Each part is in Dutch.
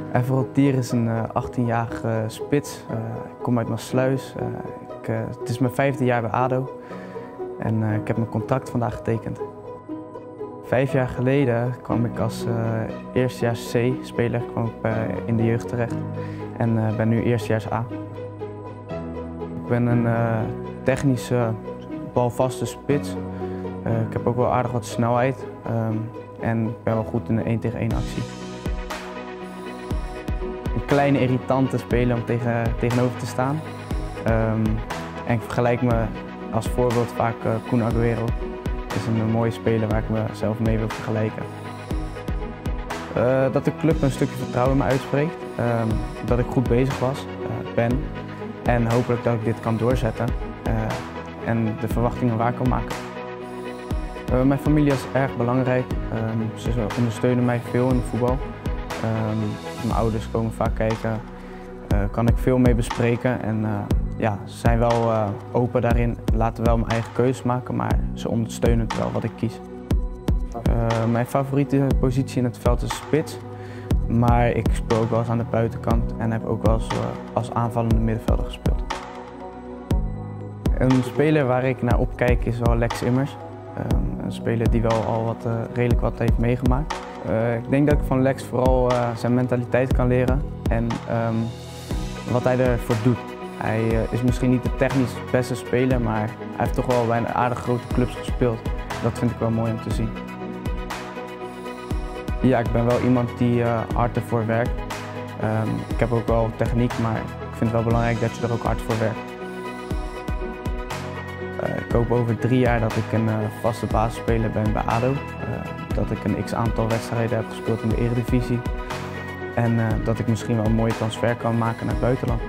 Everald Dier is een 18-jarige spits. Ik kom uit Maassluis. Het is mijn 5e jaar bij ADO en ik heb mijn contract vandaag getekend. 5 jaar geleden kwam ik als eerstejaars C-speler in de jeugd terecht en ben nu eerstejaars A. Ik ben een technische, balvaste spits. Ik heb ook wel aardig wat snelheid en ik ben wel goed in de 1-tegen-1 actie. Een kleine irritante speler om tegenover te staan. En ik vergelijk me als voorbeeld vaak Kun Agüero. Dat is een mooie speler waar ik mezelf mee wil vergelijken. Dat de club een stukje vertrouwen in me uitspreekt. Dat ik goed bezig ben. En hopelijk dat ik dit kan doorzetten. En de verwachtingen waar kan maken. Mijn familie is erg belangrijk. Ze ondersteunen mij veel in het voetbal. Mijn ouders komen vaak kijken. Kan ik veel mee bespreken. En ja, ze zijn wel open daarin, laten wel mijn eigen keuzes maken, maar ze ondersteunen wel wat ik kies. Mijn favoriete positie in het veld is spits, maar ik speel ook wel eens aan de buitenkant en heb ook wel eens als aanvallende middenvelder gespeeld. Een speler waar ik naar opkijk is wel Lex Immers. Een speler die wel al redelijk wat heeft meegemaakt. Ik denk dat ik van Lex vooral zijn mentaliteit kan leren en wat hij ervoor doet. Hij is misschien niet de technisch beste speler, maar hij heeft toch wel bij een aardig grote clubs gespeeld. Dat vind ik wel mooi om te zien. Ja, ik ben wel iemand die hard ervoor werkt. Ik heb ook wel techniek, maar ik vind het wel belangrijk dat je er ook hard voor werkt. Ik hoop over 3 jaar dat ik een vaste basisspeler ben bij ADO. Dat ik een x-aantal wedstrijden heb gespeeld in de Eredivisie. En dat ik misschien wel een mooie transfer kan maken naar het buitenland.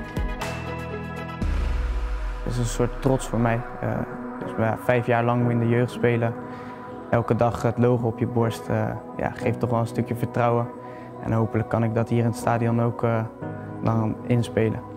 Het is een soort trots voor mij. Dus 5 jaar lang in de jeugd spelen, elke dag het logo op je borst, ja, geeft toch wel een stukje vertrouwen. En hopelijk kan ik dat hier in het stadion ook dan inspelen.